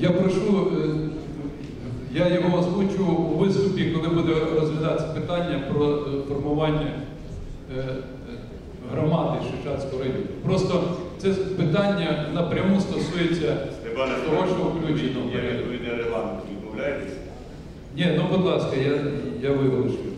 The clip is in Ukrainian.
Я прошу, я його озвучу у виступі, коли буде розглядатися питання про формування громади Шишацького району. Просто це питання напряму стосується того, що включено в порядок. Ви не регламент відмовляєтесь? Ні, ну будь ласка, я виголошую.